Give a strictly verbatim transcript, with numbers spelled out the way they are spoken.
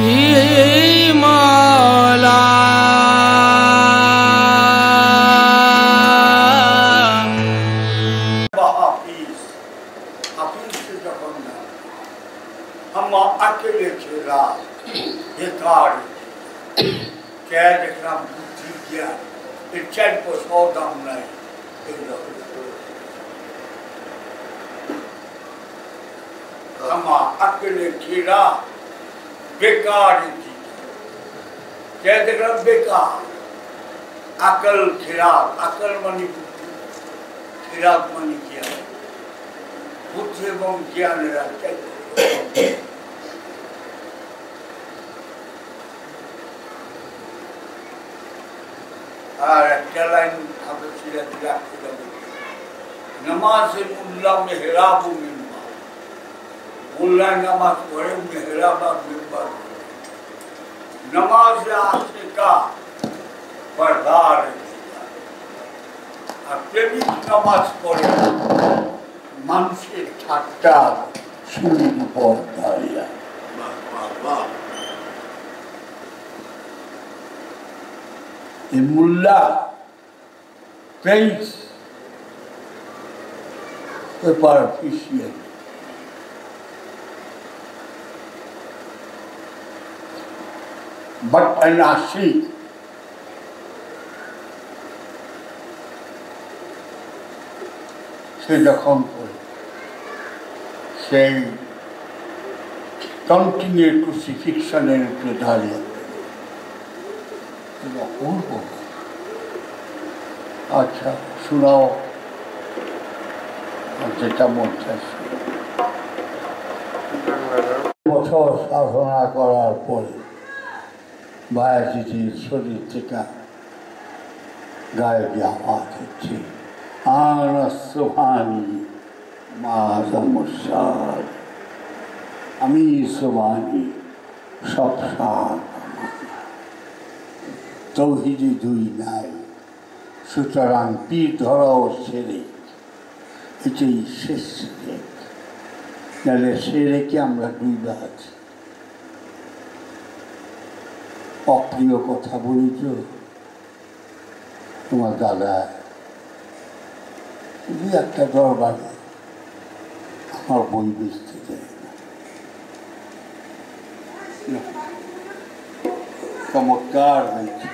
मौला हम अकेले खेला बेकार क्या देखना बुद्धि क्या इच्छा को सौ दाम नहीं हम अकेले खेला बेकार क्या देखना बेकार अकल खिराब अकल मनी बुद्धि खिराब मनी क्या बुद्धि एवं ज्ञान चाहिए আর একটা লাইন আমরা সিরাতে রাখতে যাবো নামাজে মুল্লা মেহরাবু মিম্বার মুল্লা নামাজ পড়ে মেহরাবা মিম্বার নামাজ আসে কা বরদার আর প্রেমিক নামাজ পড়ে মানুষের ঠাট্টা শুনির উপর দাঁড়িয়ে A mullah pays superficial. But an ashik সে যখন করে সেই কন্টিনিউ ক্রুসিফিকশনের উপরে দাঁড়িয়ে অপূর্ব। আচ্ছা শোনাও যেটা মধ্যে বছর সাধনা করার পরে বায়াজিটির শরীর থেকে গায়ে আওয়াজ হচ্ছে আনসুহানি মাজামুসাদ আমি সুবানি সব সার তৌহিদি দুই নাই সুতরাং পীর ধরাও সেরে এটাই শেষ রেখ নাহলে সে রেখে আমরা দুই বাজ অপ্রিয় কথা বলি তো তোমার দাদা দুই একটা দরবারে আমার বই বেচতে দেয় না চমৎকার হয়েছে